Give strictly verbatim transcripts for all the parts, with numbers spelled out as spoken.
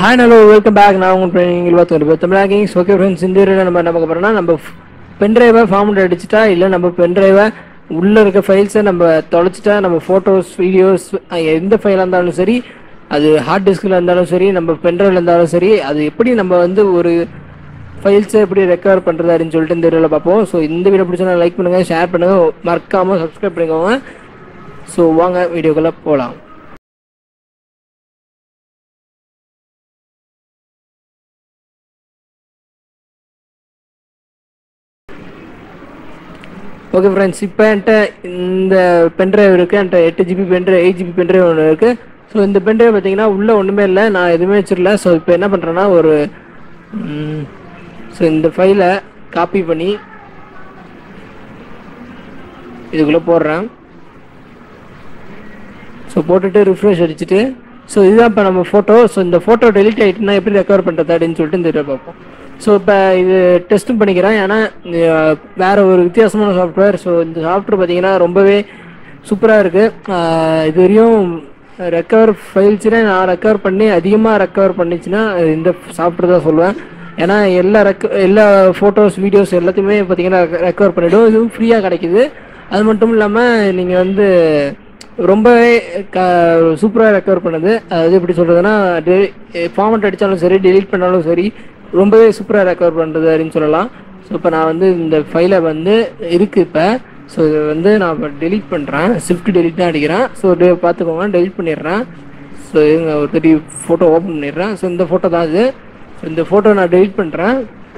Hi, hello, welcome back. Now I'm playing Tamil okay friends in the நம்ம நமக்கு அப்புறம்னா நம்ம pendrive format அடிச்சிட்டா இல்ல நம்ம pendrive உள்ள இருக்க ஃபைல்ஸ் நம்ம தொலைச்சிட்டா நம்ம போட்டோஸ் வீடியோஸ் எந்த ஃபைலா இருந்தாலும் சரி அது ஹார்ட் டிஸ்க்ல இருந்தாலும் சரி நம்ம pendriveல இருந்தாலும் சரி அது எப்படி நம்ம வந்து ஒரு ஃபைல்ஸ் எப்படி ரெக்கவர் பண்றது அப்படினு சொல்லிட்டு இந்த வீடியோல பாப்போம். சோ இந்த வீடியோ பிடிச்சா லைக் பண்ணுங்க, ஷேர் பண்ணுங்க, மறக்காம Subscribe பண்ணிக்கோங்க. சோ வாங்க வீடியோக்குள்ள போலாம். ஓகே ஃப்ரெண்ட்ஸ், இப்போ என்கிட்ட இந்த பென்ட்ரைவ் இருக்குது, என்கிட்ட எட்டு GB pendrive eight GB pendrive ஒன்று இருக்குது. ஸோ இந்த பென்ட்ரைவ் பார்த்தீங்கன்னா உள்ளே ஒன்றுமே இல்லை, நான் எதுவுமே வச்சிடல. ஸோ இப்போ என்ன பண்ணுறேன்னா ஒரு ஸோ இந்த ஃபைலை காப்பி பண்ணி இதுக்குள்ளே போடுறேன். ஸோ போட்டுட்டு ரிஃப்ரெஷ் அடிச்சுட்டு ஸோ இதுதான் இப்போ நம்ம ஃபோட்டோ. ஸோ இந்த ஃபோட்டோ டெலிட் ஆகிட்டுனா எப்படி ரெக்கவர் பண்ணுறது அப்படின்னு சொல்லிட்டு இந்த வீடியோ பார்ப்போம். ஸோ இப்போ இது டெஸ்ட்டும் பண்ணிக்கிறேன், ஏன்னா வேறு ஒரு வித்தியாசமான சாஃப்ட்வேர். ஸோ இந்த சாஃப்ட்வேர் பார்த்தீங்கன்னா ரொம்பவே சூப்பராக இருக்குது. இது வரையும் ரெக்கவர் ஃபைல்ஸ்னே நான் ரெக்கவர் பண்ணி அதிகமாக ரெக்கவர் பண்ணிச்சுன்னா இந்த சாஃப்ட்வேர் தான் சொல்லுவேன். ஏன்னா எல்லா ரெக்க எல்லா ஃபோட்டோஸ் வீடியோஸ் எல்லாத்தையுமே பார்த்தீங்கன்னா ரெக்கவர் பண்ணிவிடும். இதுவும் ஃப்ரீயாக கிடைக்கிது. அது மட்டும் இல்லாமல் நீங்கள் வந்து ரொம்பவே க சூப்பராக ரெக்கவர் பண்ணுது. அது எப்படி சொல்கிறதுனா டெ ஃபார்மட் அடித்தாலும் சரி டெலீட் பண்ணாலும் சரி ரொம்பவே சூப்பராக ரெக்கவர் பண்ணுறது அப்படின்னு சொல்லலாம். ஸோ இப்போ நான் வந்து இந்த ஃபைலை வந்து இருக்குது இப்போ. ஸோ இதை வந்து நான் இப்போ டெலீட் பண்ணுறேன், ஷிஃப்ட் டெலீட் தான் அடிக்கிறேன். ஸோ பார்த்துக்கோங்க, டெலீட் பண்ணிடுறேன். ஸோ இங்கே ஒரு தேர்ட்டி ஃபோட்டோ ஓப்பன் பண்ணிடுறேன். ஸோ இந்த ஃபோட்டோ தான் இது. ஸோ இந்த ஃபோட்டோ நான் டெலீட் பண்ணுறேன்.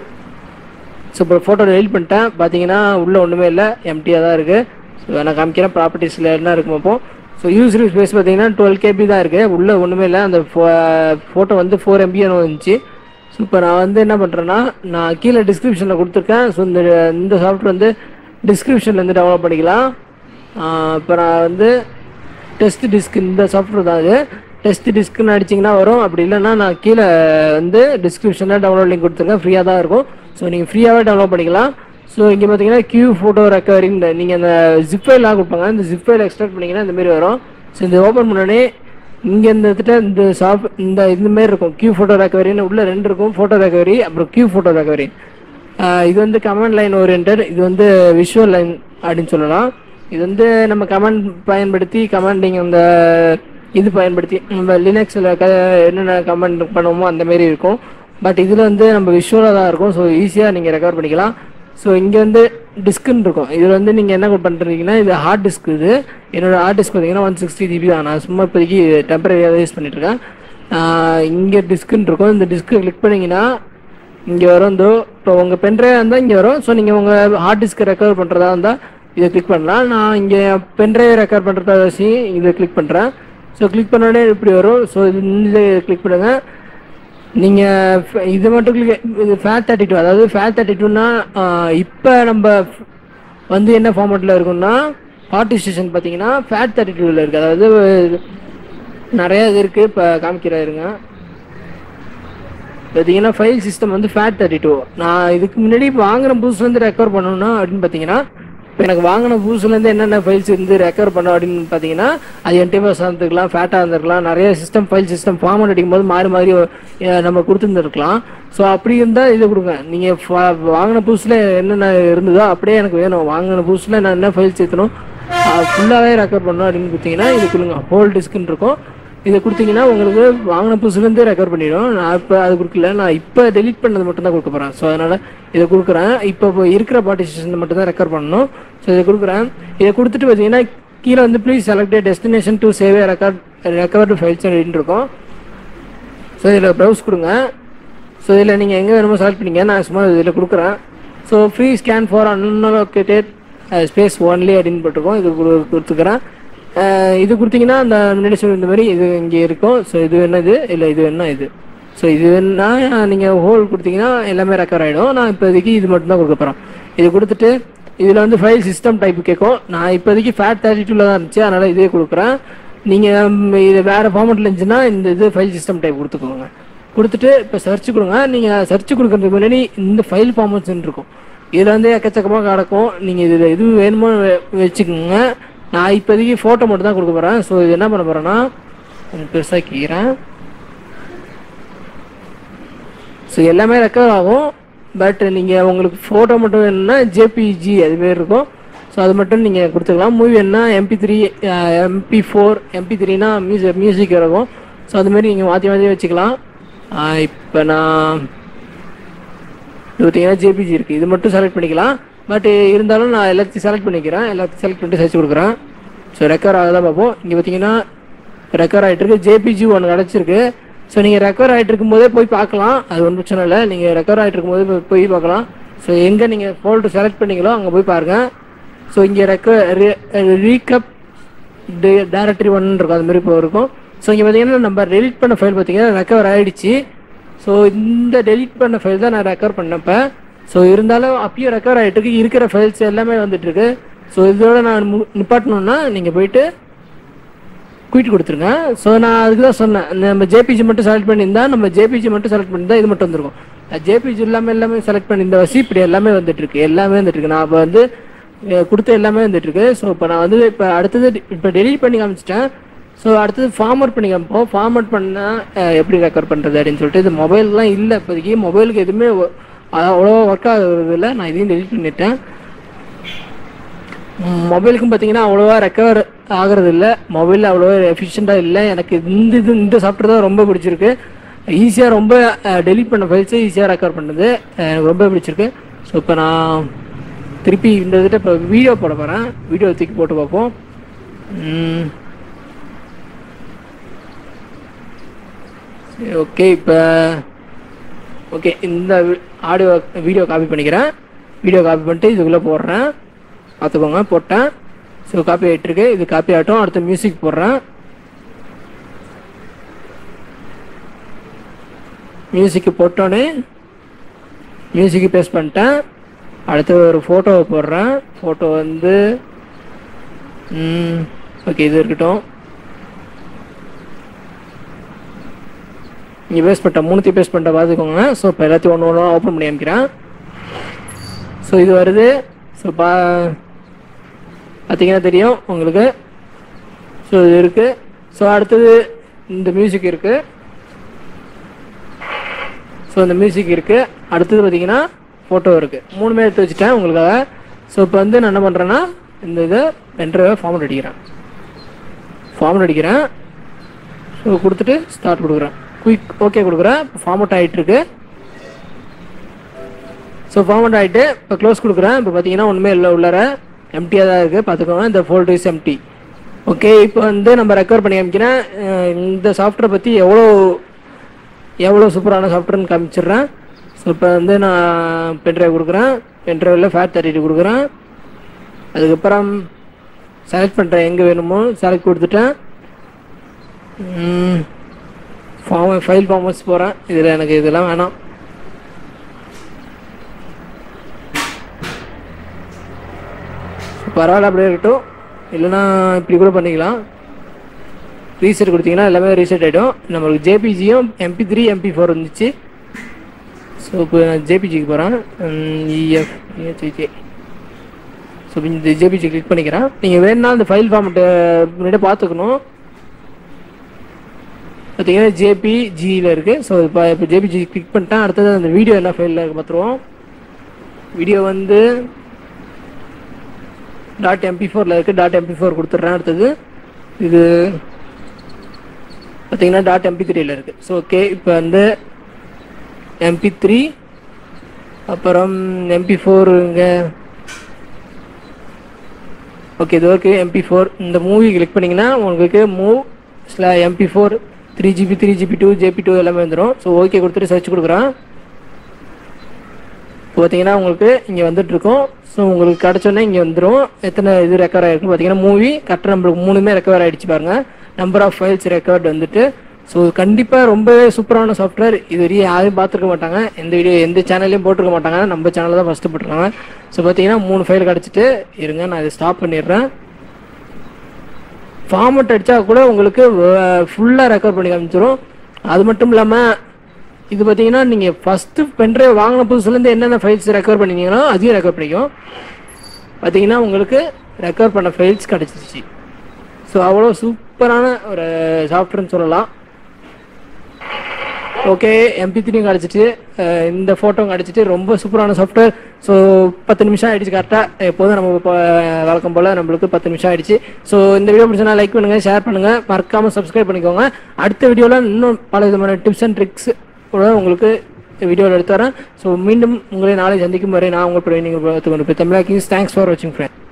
ஸோ இப்போ ஃபோட்டோ டெலீட் பண்ணிட்டேன். பார்த்தீங்கன்னா உள்ளே ஒன்றுமே இல்லை, எம்டியாக தான் இருக்குது. ஸோ நான் காமிக்கிறேன் ப்ராப்பர்ட்டிஸில் என்ன இருக்கும் அப்போ. ஸோ யூசர் ஸ்பேஸ் பார்த்தீங்கன்னா டுவெல் கேபி தான் இருக்குது, உள்ளே ஒன்றுமே இல்லை. அந்த ஃபோ ஃபோட்டோ வந்து ஃபோர் எம்பின்னு வந்துச்சு. ஸோ இப்போ நான் வந்து என்ன பண்ணுறேன்னா நான் கீழே டிஸ்கிரிப்ஷனில் கொடுத்துருக்கேன். ஸோ இந்த இந்த சாஃப்ட்வேர் வந்து டிஸ்கிரிப்ஷன்லேருந்து டவுன்லோட் பண்ணிக்கலாம். இப்போ நான் வந்து டெஸ்ட் டிஸ்க் இந்த சாஃப்ட்வேர் தான் அது. டெஸ்ட் டிஸ்க்குன்னு அடிச்சிங்கன்னா வரும். அப்படி இல்லைன்னா நான் கீழே வந்து டிஸ்கிரிப்ஷனில் டவுன்லோட் லிங்க் கொடுத்துருக்கேன், ஃப்ரீயாக தான் இருக்கும். ஸோ நீங்கள் ஃப்ரீயாகவே டவுன்லோட் பண்ணிக்கலாம். ஸோ இங்கே பார்த்தீங்கன்னா கியூ ஃபோட்டோ ரெக்கவரிங் நீங்கள் அந்த ஜிப் ஃபைல்லாம் கொடுப்பாங்க, இந்த ஜிப் ஃபைல் எக்ஸ்ட்ராக்ட் பண்ணிங்கன்னா இந்தமாரி வரும். ஸோ இந்த ஓப்பன் பண்ணோடனே இங்கே இந்த இடத்துல இந்த சாஃப்ட் இந்த இதுமாரி இருக்கும், கியூ ஃபோட்டோ ரெக்கவரின்னு உள்ளே ரெண்டு இருக்கும், ஃபோட்டோ ரெக்கவரி அப்புறம் கியூ ஃபோட்டோ ரெக்கவரி. இது வந்து கமாண்ட் லைன் ஓரியன்டட், இது வந்து விஷுவல் லைன் அப்படின்னு சொல்லலாம். இது வந்து நம்ம கமாண்ட் பயன்படுத்தி கமாண்டிங் அந்த இது பயன்படுத்தி நம்ம லினக்ஸில் க என்னென்ன கமாண்ட் பண்ணுவோமோ அந்தமாரி இருக்கும். பட் இதில் வந்து நம்ம விஷுவலாக தான் இருக்கும். ஸோ ஈஸியாக நீங்கள் ரெக்கவர் பண்ணிக்கலாம். ஸோ இங்கே வந்து டிஸ்க்குன்னு இருக்கும், இதில் வந்து நீங்கள் என்ன பண்ணுறீங்கன்னா இது ஹார்ட் டிஸ்க். இது என்னோடய ஹார்ட் டிஸ்க் பார்த்தீங்கன்னா ஒன் சிக்ஸ்டி ஜிபி தான். நான் சும்மா இப்போதைக்கு டெம்பரரியாக யூஸ் பண்ணிட்டுருக்கேன். இங்கே டிஸ்க்குன்னு இருக்கும், இந்த டிஸ்க்கு கிளிக் பண்ணிங்கன்னா இங்கே வரும். இந்த இப்போ உங்கள் பென்ட்ரைவாக இருந்தால் இங்கே வரும். ஸோ நீங்கள் உங்கள் ஹார்ட் டிஸ்க்கை ரெக்கவர் பண்ணுறதா இருந்தால் இதை கிளிக் பண்ணலாம். நான் இங்கே பென்ட்ரைவை ரெக்கவர் பண்ணுறதா வச்சு இதை கிளிக் பண்ணுறேன். ஸோ கிளிக் பண்ணோடனே இப்படி வரும். ஸோ இது இந்த கிளிக் பண்ணுங்கள். நீங்கள் இது மட்டும் கிளிக் இது ஃபேட் தேர்ட்டி டூ அதாவது ஃபேட் தேர்ட்டி டூன்னா இப்போ நம்ம வந்து என்ன ஃபார்மேட்டில் இருக்குன்னா பார்ட்டிஷன் பார்த்தீங்கன்னா ஃபேட் தேர்ட்டி டூவில் இருக்குது. அதாவது நிறையா இது இருக்குது. இப்போ காமிக்கிறாருங்க பார்த்தீங்கன்னா ஃபைல் சிஸ்டம் வந்து ஃபேட் தேர்ட்டி டூ. நான் இதுக்கு முன்னாடி வாங்கின புதுசுலேருந்து ரெக்கவர் பண்ணணும்னா அப்படின்னு பார்த்தீங்கன்னா இப்போ எனக்கு வாங்கின புதுசுலேருந்து என்னென்ன ஃபைல்ஸ் இருந்து ரெக்கவர் பண்ணோம் அப்படின்னு பார்த்தீங்கன்னா அது என்டிஎம்எஸ் இருந்துருக்கலாம், ஃபேட்டாக இருந்திருக்கலாம், நிறைய சிஸ்டம் ஃபைல் சிஸ்டம் ஃபார்மேட் அடிக்கும்போது மாறி மாறி நம்ம கொடுத்துருந்துருக்கலாம். ஸோ அப்படி இருந்தால் இதை கொடுங்க. நீங்கள் வாங்கின புதுசில் என்னென்ன இருந்ததோ அப்படியே எனக்கு வேணும், வாங்கின புதுசில் நான் என்ன ஃபைல் சேர்த்தணும் ஃபுல்லாகவே ரெக்கவர் பண்ணணும் அப்படின்னு கொடுத்தீங்கன்னா இது கொடுங்க. ஹோல் டிஸ்க்குன்னு இருக்கும், இதை கொடுத்தீங்கன்னா உங்களுக்கு வாங்கின புதுசுலேருந்தே ரெக்கவர் பண்ணிடும். நான் இப்போ அது கொடுக்கல, நான் இப்போ டெலிட் பண்ணது மட்டும்தான் கொடுக்க போகிறேன். ஸோ அதனால் இதை கொடுக்குறேன். இப்போ இருக்கிற பார்ட்டிஷன் மட்டும்தான் ரெக்கவர் பண்ணணும். ஸோ இதை கொடுக்குறேன். இதை கொடுத்துட்டு பார்த்தீங்கன்னா கீழே வந்து please select destination to save record recovered files அப்படின்னு இருக்கும். ஸோ இதில் ப்ரௌஸ் கொடுங்க. ஸோ இதில் நீங்கள் எங்கே வேணுமோ செலக்ட் பண்ணிங்க, நான் சும்மா இதில் கொடுக்குறேன். So free scan for unallocated space only அப்படின்னு போட்டிருக்கோம், இது கொடுத்துக்கிறேன். இது கொடுத்தீங்கன்னா அந்த முன்னாடி சொல்லி இந்த மாதிரி இது இங்கே இருக்கும். ஸோ இது என்ன இது இல்லை இது என்ன இது. ஸோ இது வேணா நீங்கள் ஹோல் கொடுத்தீங்கன்னா எல்லாமே ரெக்கவர் ஆகிடும். நான் இப்போதைக்கு இது மட்டும்தான் கொடுக்க போகிறேன். இது கொடுத்துட்டு இதில் வந்து ஃபைல் சிஸ்டம் டைப் கேட்கும். நான் இப்போதைக்கு ஃபேட் தேர்ட்டி டூவில் தான் இருந்துச்சு, அதனால் இதே கொடுக்குறேன். நீங்கள் இது வேறு ஃபார்மெட்டில் இருந்துச்சுன்னா இந்த இது ஃபைல் சிஸ்டம் டைப் கொடுத்துக்கோங்க. கொடுத்துட்டு இப்போ சர்ச் கொடுங்க. நீங்கள் சர்ச் கொடுக்குறதுக்கு முன்னாடி இந்த ஃபைல் ஃபார்மட்ஸ்ன்னு இருக்கும், இதில் வந்து எக்கச்சக்கமாக கிடக்கும். நீங்கள் இதில் எது வேணுமோ வச்சுக்கோங்க. நான் இப்போதைக்கு ஃபோட்டோ மட்டும் தான் கொடுக்க போகிறேன். ஸோ இது என்ன பண்ண போகிறேன்னா பெருசாக்கிக்கிறேன். ஸோ எல்லாமே ரெக்கவர் ஆகும். பட் நீங்கள் உங்களுக்கு ஃபோட்டோ மட்டும் வேணும்னா ஜேபிஜி அதுமாரி இருக்கும். ஸோ அது மட்டும் நீங்கள் கொடுத்துக்கலாம். மூவி வேணுன்னா MP three MP four MP த்ரீனா மியூசிக் மியூசிக் இருக்கும். ஸோ அதுமாரி நீங்கள் மாற்றி மாற்றி வச்சுக்கலாம். இப்போ நான் இது பார்த்தீங்கன்னா ஜேபிஜி இருக்குது, இது மட்டும் செலக்ட் பண்ணிக்கலாம். பட் இருந்தாலும் நான் எல்லாத்தையும் செலக்ட் பண்ணிக்கிறேன், எல்லாத்தையும் செலக்ட் பண்ணிட்டு சர்ச் கொடுக்குறேன். ஸோ ரெக்கவர் ஆகுதான் பார்ப்போம். இங்கே பார்த்தீங்கன்னா ரெக்கவர் ஆகிட்டு இருக்கு, ஜேபிஜி ஒன்று கிடச்சிருக்கு. ஸோ நீங்கள் ரெக்கவர் ஆகிட்டு இருக்கும்போதே போய் பார்க்கலாம், அது ஒன்றும் பிரச்சனை இல்லை. நீங்கள் ரெக்கவர் ஆகிட்டு இருக்கும்போது போய் பார்க்கலாம். ஸோ எங்கே நீங்கள் ஃபோல்டர் செலக்ட் பண்ணிங்களோ அங்கே போய் பாருங்கள். ஸோ இங்கே ரெக்க ரீகப் டைரக்டரி ஒன்று இருக்கும், அது மாதிரி இப்போ இருக்கும். ஸோ இங்கே பார்த்தீங்கன்னா நம்ம டெலிட் பண்ண ஃபைல் பார்த்தீங்கன்னா ரெக்கவர் ஆகிடுச்சு. ஸோ இந்த டெலிட் பண்ண ஃபைல் தான் நான் ரெக்கவர் பண்ணப்போ. ஸோ இருந்தாலும் அப்பயும் ரெக்கவர் ஆகிட்டு இருக்கு, இருக்கிற ஃபைல்ஸ் எல்லாமே வந்துட்டுருக்கு. ஸோ இதோட நான் நிப்பாட்டணுன்னா நீங்கள் போயிட்டு குயிட் கொடுத்துருங்க. ஸோ நான் அதுக்கு தான் சொன்னேன், நம்ம ஜேபிஜி மட்டும் செலக்ட் பண்ணியிருந்தா நம்ம ஜேபிஜி மட்டும் செலக்ட் பண்ணியிருந்தா இது மட்டும் வந்துருக்கும். ஜேபிஜி எல்லாமே எல்லாமே செலக்ட் பண்ணியிருந்த வசி இப்படி எல்லாமே வந்துட்டுருக்கு, எல்லாமே வந்துட்டுருக்கு. நான் இப்போ வந்து கொடுத்த எல்லாமே வந்துட்டுருக்கு. ஸோ இப்போ நான் வந்து இப்போ அடுத்தது இப்போ டெலிட் பண்ணி காமிச்சிட்டேன். ஸோ அடுத்தது ஃபார்மட் பண்ணி காமிப்போம். ஃபார்மட் பண்ணால் எப்படி ரெக்கவர் பண்ணுறது அப்படின்னு சொல்லிட்டு. இது மொபைல்லாம் இல்லை இப்போதைக்கு, மொபைலுக்கு எதுவுமே அவ்வளோ ஒர்க் ஆகுறது இல்லை. நான் இதையும் டெலிட் பண்ணிட்டேன். மொபைலுக்கும் பார்த்தீங்கன்னா அவ்வளோவா ரெக்கவர் ஆகிறது இல்லை, மொபைலில் அவ்வளோவா எஃபிஷியண்ட்டாக இல்லை. எனக்கு இந்த இது இந்த சாஃப்ட்வேர் தான் ரொம்ப பிடிச்சிருக்கு. ஈஸியாக ரொம்ப டெலிட் பண்ண ஃபைல்ஸை ஈஸியாக ரெக்கவர் பண்ணுறது எனக்கு ரொம்ப பிடிச்சிருக்கு. ஸோ இப்போ நான் திருப்பி இந்த இதுகிட்ட இப்போ வீடியோ போட போகிறேன், வீடியோ தூக்கி போட்டு பார்ப்போம். ஓகே இப்போ ஓகே இந்த ஆடியோ வீடியோ காப்பி பண்ணிக்கிறேன். வீடியோ காப்பி பண்ணிட்டு இதுக்குள்ளே போடுறேன், பார்த்துக்கோங்க போட்டேன். ஸோ காப்பி ஆகிட்டுருக்கு, இது காப்பி ஆகட்டும். அடுத்து மியூசிக் போடுறேன், மியூசிக்கு போட்டோன்னே மியூசிக்கு பேஸ்ட் பண்ணிட்டேன். அடுத்து ஒரு ஃபோட்டோவை போடுறேன். ஃபோட்டோ வந்து ஓகே இது இருக்கட்டும். இங்கே பேஸ்ட் பண்ணிட்டேன், மூணுத்தையும் பேஸ்ட் பண்ணிட்டேன் பார்த்துக்கோங்க. ஸோ இப்போ எல்லாத்தையும் ஒன்று ஒன்று ஓப்பன் பண்ணி அமைக்கிறேன். ஸோ இது வருது. ஸோ பா பார்த்தீங்கன்னா தெரியும் உங்களுக்கு. ஸோ இது இருக்குது. ஸோ அடுத்தது இந்த மியூசிக் இருக்குது. ஸோ இந்த மியூசிக் இருக்குது. அடுத்தது பார்த்தீங்கன்னா ஃபோட்டோ இருக்குது. மூணுமே எடுத்து வச்சுட்டேன் உங்களுக்காக. ஸோ இப்போ வந்து நான் என்ன பண்ணுறேன்னா இந்த இதை பென்ட்ரைவை ஃபார்மட் அடிக்கிறேன் ஃபார்மட் அடிக்கிறேன் ஸோ கொடுத்துட்டு ஸ்டார்ட் கொடுக்குறேன், குயிக் ஓகே கொடுக்குறேன். இப்போ ஃபார்மட் ஆகிட்டுருக்கு. ஸோ ஃபார்மட் ஆகிட்டு இப்போ க்ளோஸ் கொடுக்குறேன். இப்போ பார்த்தீங்கன்னா ஒன்றுமே இல்லை, உள்ளார எம்டியாக தான் இருக்குது பார்த்துக்கோங்க. இந்த ஃபோல்டர் இஸ் எம்டி. ஓகே இப்போ வந்து நம்ம ரெக்கவர் பண்ணி காமிக்கிறேன். இந்த சாஃப்ட்வேரை பற்றி எவ்வளோ எவ்வளோ சூப்பரான சாஃப்ட்வேர்னு காமிச்சிடுறேன். ஸோ இப்போ வந்து நான் பென்ட்ரைவ் கொடுக்குறேன், பென்ட்ரைவில் ஃபேட் தேர்ட்டி டூ கொடுக்குறேன். அதுக்கப்புறம் செலக்ட் பண்ணுறேன் எங்கே வேணுமோ செலக்ட் கொடுத்துட்டேன். ஃபார்ம் ஃபைல் ஃபார்மட்ஸ் போகிறேன். இதில் எனக்கு இதெல்லாம் வேணாம். பரவாயில்ல அப்படியே இருக்கட்டும், இல்லைனா இப்படி கூட பண்ணிக்கலாம். ரீசெட் கொடுத்தீங்கன்னா எல்லாமே ரீசெட் ஆகிடும். நம்மளுக்கு ஜேபிஜியும் எம்பி த்ரீ எம்பி ஃபோர் இருந்துச்சு. ஸோ இப்போ நான் ஜேபிஜிக்கு போகிறேன், இஎஃப் இஹெச்ஐகே. ஸோ இந்த ஜேபிஜி கிளிக் பண்ணிக்கிறேன். நீங்கள் வேணுன்னா இந்த ஃபைல் ஃபார்மெட்டு முன்னாடியே பார்த்துக்கணும். பார்த்தீங்கன்னா ஜேபிஜியில் இருக்குது. ஸோ இப்போ இப்போ ஜேபிஜி கிளிக் பண்ணிட்டேன். அடுத்தது அந்த வீடியோ என்ன ஃபைலில் இருக்குது பார்த்துருவோம். வீடியோ வந்து டாட் எம்பி ஃபோரில் இருக்குது, டாட் எம்பி ஃபோர் கொடுத்துட்றேன். அடுத்தது இது பார்த்தீங்கன்னா டாட் எம்பி த்ரீயில் இருக்குது. ஸோ ஓகே இப்போ வந்து எம்பி த்ரீ அப்புறம் எம்பி ஃபோருங்க. ஓகே இது ஓகே எம்பி ஃபோர். இந்த மூவி கிளிக் பண்ணிங்கன்னா உங்களுக்கு மூவ் ஸ்லா MP four three GB three GB two GB two எல்லாமே வந்துடும். ஸோ ஓகே கொடுத்துட்டு சர்ச் கொடுக்குறேன். இப்போ பார்த்தீங்கன்னா உங்களுக்கு இங்கே வந்துட்டுருக்கோம். ஸோ உங்களுக்கு கிடச்சோன்னே இங்கே வந்துடும் எத்தனை இது ரெக்கவர் ஆகிருக்குன்னு பார்த்தீங்கன்னா மூவி கரெக்டாக நம்மளுக்கு மூணுமே ரெக்கவர் ஆகிடுச்சு பாருங்கள். நம்பர் ஆஃப் ஃபைல்ஸ் ரெக்கவர்ட் வந்துட்டு. ஸோ கண்டிப்பாக ரொம்பவே சூப்பரான சாஃப்ட்வேர். இது வரையும் யாரும் பார்த்துருக்க மாட்டாங்க, எந்த வீடியோ எந்த சேனல்லையும் போட்டிருக்க மாட்டாங்க, நம்ம சேனலில் தான் ஃபஸ்ட்டு போட்டிருக்காங்க. ஸோ பார்த்தீங்கன்னா மூணு ஃபைல் கிடச்சிட்டு இருங்க நான் இதை ஸ்டாப் பண்ணிடுறேன். ஃபார்மட் அடித்தா கூட உங்களுக்கு ஃபுல்லாக ரெக்கவர் பண்ணி காமிச்சிடும். அது மட்டும் இல்லாமல் இது பார்த்தீங்கன்னா நீங்கள் ஃபஸ்ட்டு பென்ட்ரைவ் வாங்கின புதுசுலேருந்து என்னென்ன ஃபைல்ஸ் ரெக்கவர் பண்ணிங்கன்னா அதையும் ரெக்கவர் பண்ணிக்கும். பார்த்தீங்கன்னா உங்களுக்கு ரெக்கவர் பண்ண ஃபைல்ஸ் கிடச்சிருச்சு. ஸோ அவ்வளோ சூப்பரான ஒரு சாஃப்ட்வேர்னு சொல்லலாம். ஓகே எம்பி த்ரீயும் கிடச்சிட்டு இந்த ஃபோட்டோவும் கிடச்சிட்டு ரொம்ப சூப்பரான சாஃப்ட்வேர். ஸோ பத்து நிமிஷம் ஆகிடுச்சு கரெக்டாக. எப்போதும் நம்ம இப்போ வழக்கம் போல் நம்மளுக்கு பத்து நிமிஷம் ஆகிடுச்சு. ஸோ இந்த வீடியோ பிடிச்சா லைக் பண்ணுங்கள், ஷேர் பண்ணுங்கள், மறக்காமல் சப்ஸ்கிரைப் பண்ணிக்கோங்க. அடுத்த வீடியோவில் இன்னும் பல விதமான டிப்ஸ் அண்ட் ட்ரிக்ஸ் கூட உங்களுக்கு வீடியோவில் எடுத்து வரேன். ஸோ மீண்டும் உங்களை நாளை சந்திக்கும் வரை நான் உங்கள் நீங்கள் தமிழா கிங்ஸ். தேங்க்ஸ் ஃபார் வாட்சிங் ஃப்ரெண்ட்.